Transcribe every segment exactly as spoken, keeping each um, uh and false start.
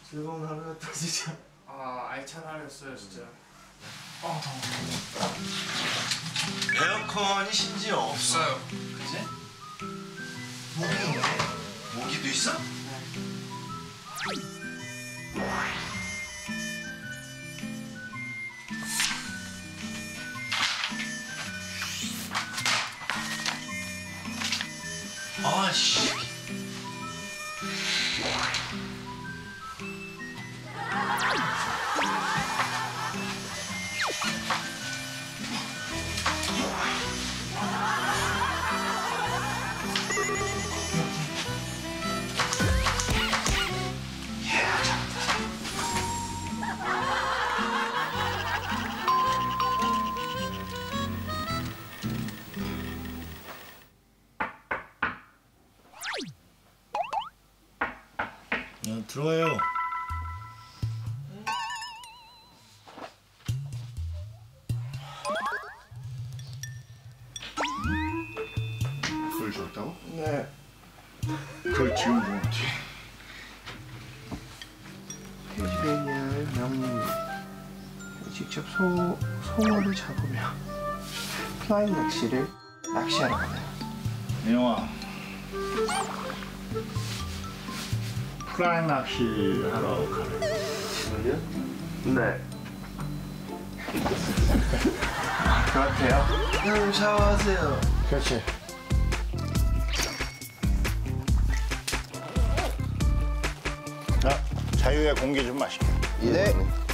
즐거운 하루였다 진짜. 아 알찬 하루였어요 진짜. 어 더워. 에어컨이 심지어 없어요. 그치? 모기 있네. 모기도 있어? 네. 아씨. 야, 들어와요. 그걸 줬다고? 네. 그걸 지운 거 같지. 페지베니아의 명님 직접 소, 송어를 잡으며 플라잉 낚시를 낚시하러 가네요. 영아, 플라잉 낚시 하러 가래. 지금요? 네. 그렇대요. 형 샤워하세요. 그렇지. 자, 자유의 공기 좀 마실게. 네.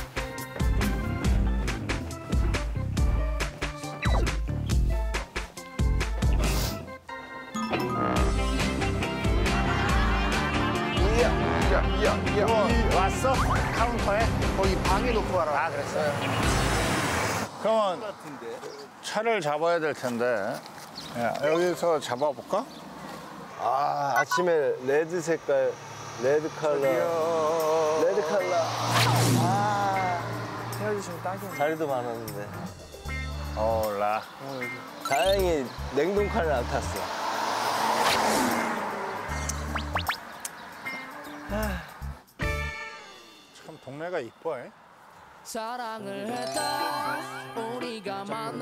야, 야, 야. 왔어? 카운터에? 거기 방에 놓고 가라. 아, 그랬어요? 그러면 차를 잡아야 될 텐데. 야, 여기서 잡아볼까? 아, 아침에 레드 색깔, 레드 컬러, 레드 컬러. 아, 헤어지시면 딱이네. 자리도 많았는데. 어라. 다행히 냉동 칼을 안 탔어. 참 동네가 이뻐. 사랑을 했다 우리가 만나